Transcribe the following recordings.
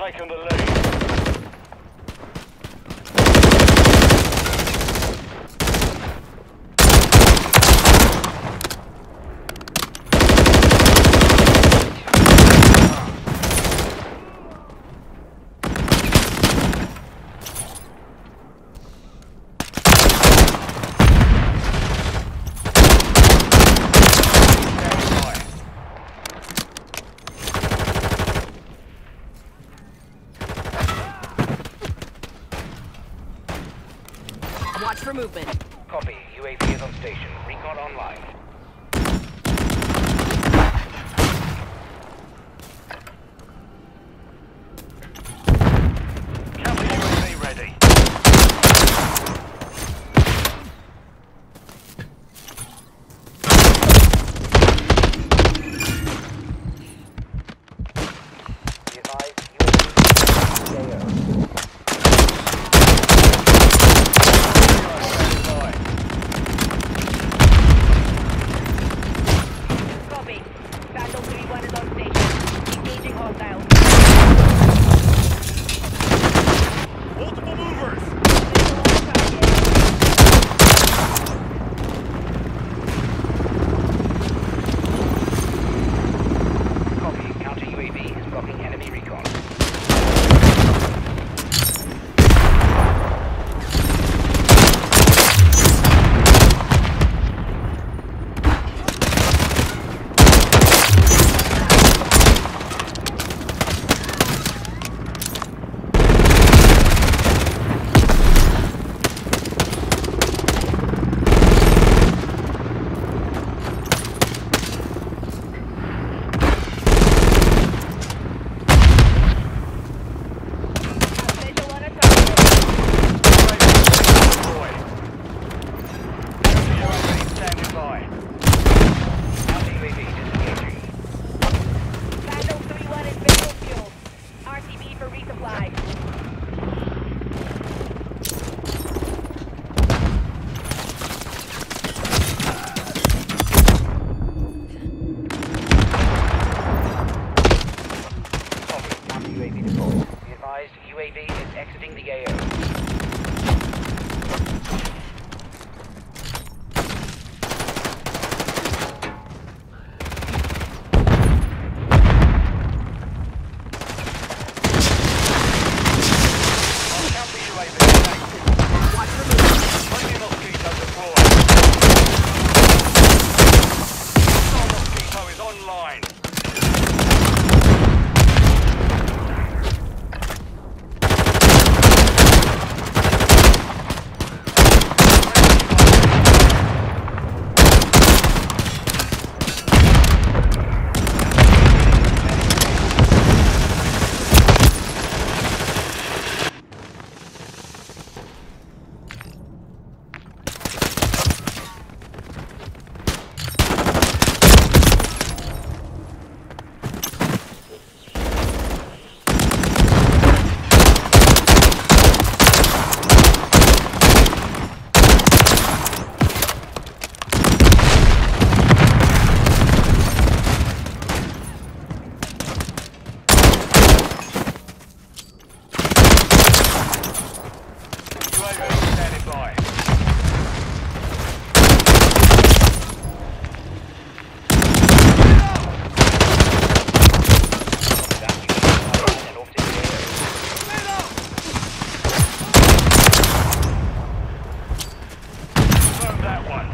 taken the lead. Watch for movement. Copy. UAV is on station. Recon online. Counter UAV ready. Be advised, UAV is Copy. Battle 3-1 is on station. Engaging hostiles. Multiple movers. Copy. Counter UAV is blocking enemy recon. Visual on a target. UAV standing by. Counter UAV disengaging. Battle 3-1 is visual fuel. RTB for resupply. Copy. Counter UAV deployed. Be advised, UAV is exiting the AO. Counter UAV active. Watch for movement. Friendly Mosquito deployed. Mosquito is online. UAV standing by. And off to the AO. Confirm that one.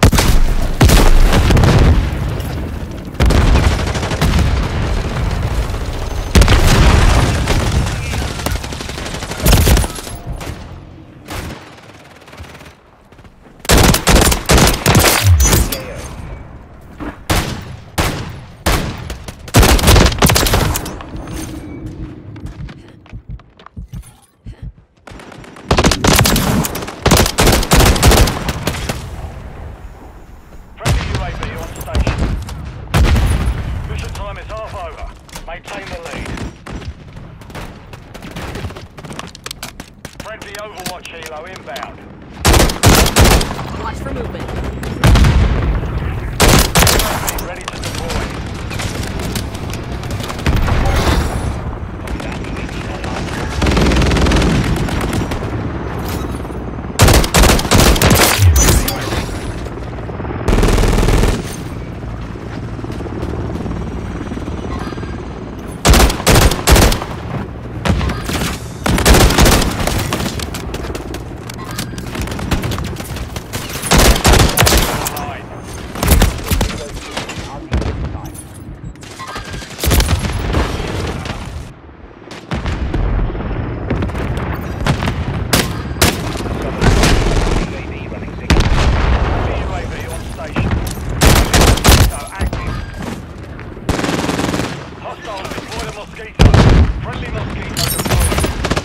Friendly UAV on station. Mission time is half over. Maintain the lead. Friendly Overwatch helo inbound. Watch for movement. UAV ready to deploy. Copy that. UAV Mosquito. Friendly Mosquito deployed.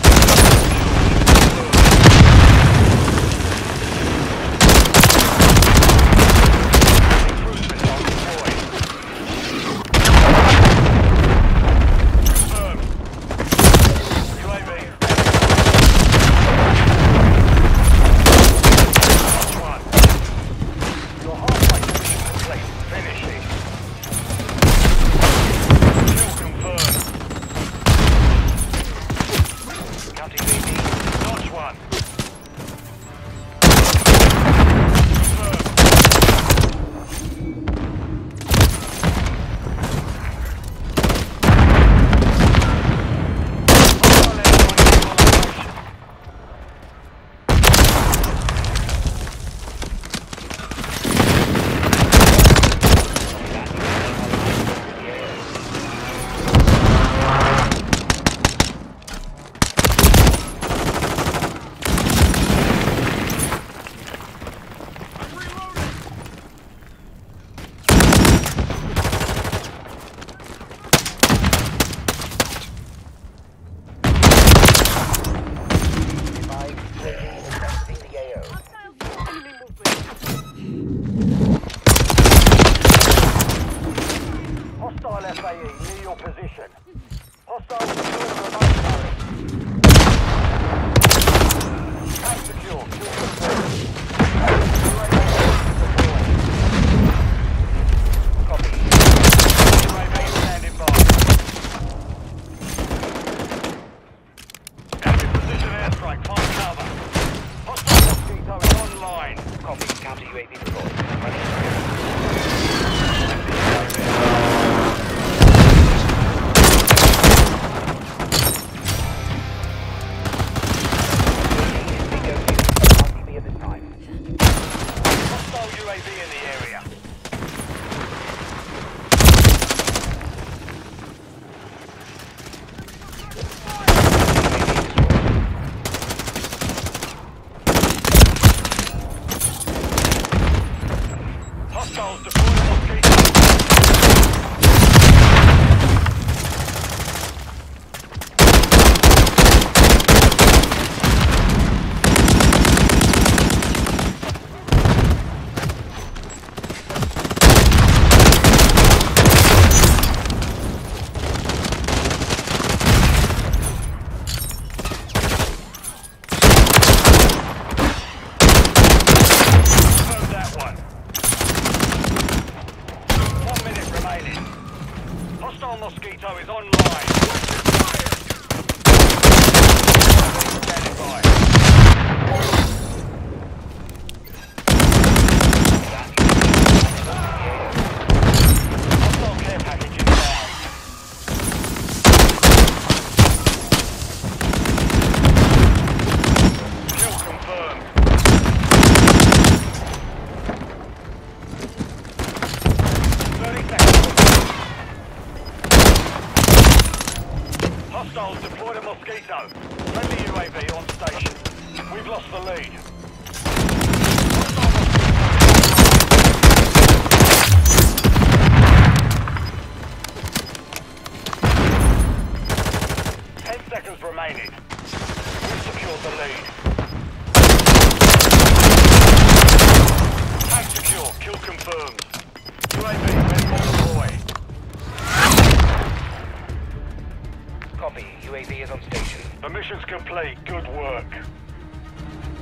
Cruise missile deployed. Confirmed. UAV. Touch one. Your halfway mission complete. Finish it. Kill confirmed. Counting UAV. Notch one. Confirmed. Hostile FAE near your position. Hostile secure the remote turret. Tank secure. Kill confirmed. Copy. UAV standing by. Enemy precision airstrike. Find cover. Hostile Mosquito is online. Copy. Counter UAV deployed. Hostile UAV in the area. Hostiles deploy the Mosquito. Confirm that one. 1 minute remaining. Hostile Mosquito is online. Standing by. Hostile care package inbound. Kill confirmed. 30 seconds. Hostiles deployed a Mosquito. Friendly UAV on station. We've lost the lead. Hostile Mosquito. 10 seconds remaining. We've secured the lead. Tank secure. Kill confirmed. UAV ready to deploy. Copy. UAV is on station. The mission's complete. Good work.